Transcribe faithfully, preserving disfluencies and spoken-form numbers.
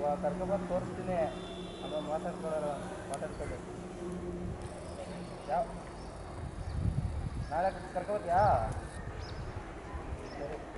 ಕರ್ಕೊಬಂದು ತೋರಿಸ್ತೀನಿ, ಆಮೇಲೆ ಮಾತಾಡ್ಕೊಳ್ಳೋಣ, ಮಾತಾಡ್ಕೊಳ್ಳಿ. ಯಾವ ನಾಳೆ ಕರ್ಕೊಬತ್ತೀಯಾ? ಸರಿ.